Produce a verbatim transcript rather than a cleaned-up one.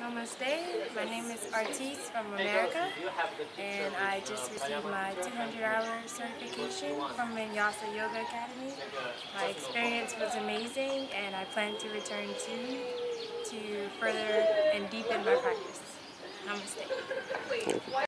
Namaste. My name is Artis from America, and I just received my two hundred hour certification from Vinyasa Yoga Academy. My experience was amazing, and I plan to return soon to further and deepen my practice. Namaste.